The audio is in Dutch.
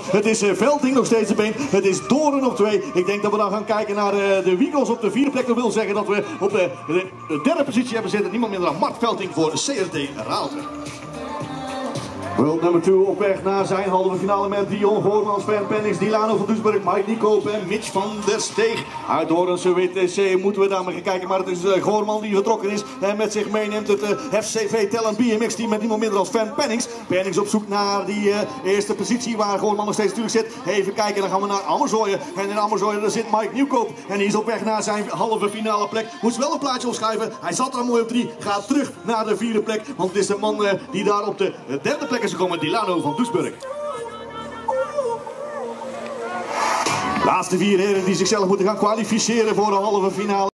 Het is Velding nog steeds op 1. Het is Doorn op 2. Ik denk dat we dan gaan kijken naar de Wiegels op de 4e plek. Dat wil zeggen dat we op de 3e positie hebben zitten. Niemand minder dan Mart Velding voor CRT Raalte. World nummer 2 op weg naar zijn halve finale met Dion Goormans, Sven Pennings, Dilano van Doesburg, Mike Niekoop en Mitch van der Steeg. Uit Doornse WTC moeten we daar maar gaan kijken, maar het is Goorman die vertrokken is en met zich meeneemt het FCV Talent BMX team met niemand minder dan Sven Pennings. Pennings op zoek naar die eerste positie waar Goorman nog steeds natuurlijk zit. Even kijken, dan gaan we naar Amerzooien. En in Amerzooien daar zit Mike Nieuwkoop en die is op weg naar zijn halve finale plek. Moest wel een plaatje opschuiven, hij zat daar mooi op 3, gaat terug naar de 4e plek, want het is de man die daar op de 3e plek is gekomen, Dilano van Doesburg. Laatste 4 heren die zichzelf moeten gaan kwalificeren voor de halve finale.